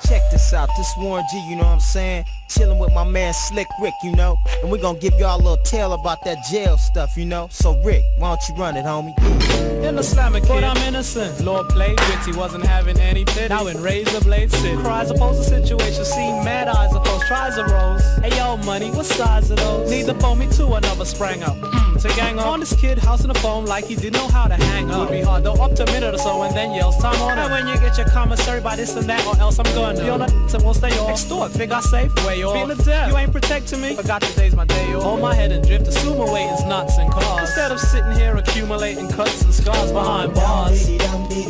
Check this out, this Warren G, you know what I'm saying? Chillin' with my man Slick Rick, you know? And we gon' give y'all a little tale about that jail stuff, you know? So Rick, why don't you run it, homie? In Islamic, but I'm innocent. Lord played witty, wasn't having any pity. Now in Razor Blade City, cries oppose the situation, seen mad eyes opposed, tries arose. Hey yo, money, what size are those? Neither phone me to another sprang up. To gang up on this kid, house in the phone like he didn't know how to hang up. Would be hard though, up to a minute or so, and then yells time on. And when you get your commissary by this and that, or else I'm gonna be on a and won't stay off. Extort, figure safe, way off. Feeling dead, you ain't protecting me. Forgot today's my day off. Hold my head and drift, assume awaiting's nuts and cars. Instead of sitting here accumulating cuts and scars behind bars. This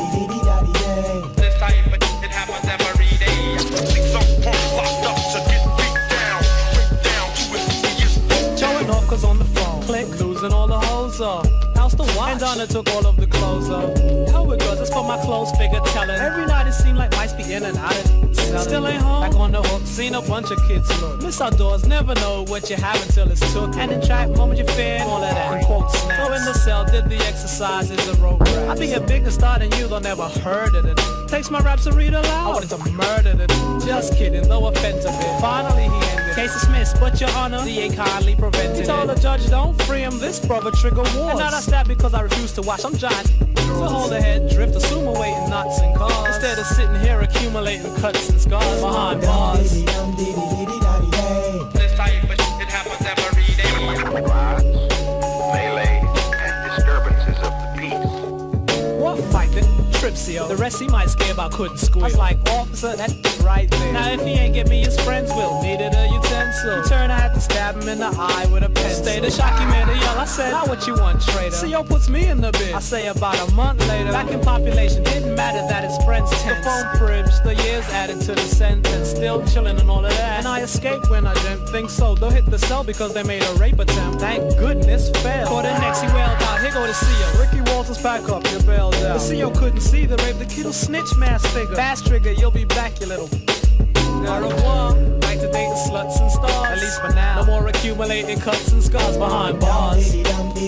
type of it happens every day. Some punks locked up to get beat down, straight down to his knees. Showing off cause on the phone, click, losing all the hoes off. House to watch, and Donna took all of the clothes off. How it goes, that's for my clothes figure telling. Every night it seemed like mice be in and out of still ain't home, back on the hook, seen a bunch of kids look. Miss outdoors, never know what you have until it's took. And in track, moment you fear, all of that, and quote snaps. Go in the cell, did the exercises, the rope rap. I be a bigger star than you, though never heard of it. Takes my raps to read aloud, I wanted to murder it. Just kidding, though offensive it. Finally he ended, case dismissed, but your honor, DA kindly prevented he told the judge, don't free him, this brother trigger wars. And not I stabbed because I refuse to watch, I'm giant. So hold the head, drift, assume awaiting knots and cars. Instead of sitting here accumulating cuts and scars behind bars. This type of it happens every day. Riots, melees, and disturbances of the peace. What fight that trips yo? The rest he might scare about couldn't squeal. I was like, officer, that's right there. Now if he ain't get me, his friends will. Needed a utensil. In turn I had to stab him in the eye with a pencil. Stay the shocky man to yell, I said, now what you want, traitor? CO puts me in the bid. I say about a month later, back in population, didn't matter that his friends tense. The phone privilege, the years added to the sentence. Still chilling and all of that. And I escaped when I didn't think so. They'll hit the cell because they made a rape attempt. Thank goodness failed. Caught her next, he wailed out, here go the CO. Ricky Walters, back up, you're bailed out. The CO couldn't see the rape, the kid'll snitch mass figure. Fast trigger, you'll be back, you little. Au revoir. Like to date the sluts and stars. At least for now. No more accumulating cuts and scars behind bars. This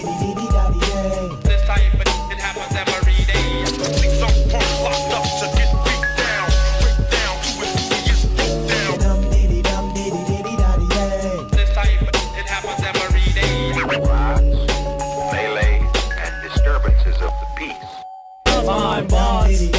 type of it happens every day. Some punks locked up to get beat down, straight down to his knees, down. This type of it happens every day. Riots, melees, and disturbances of the peace. Behind bars.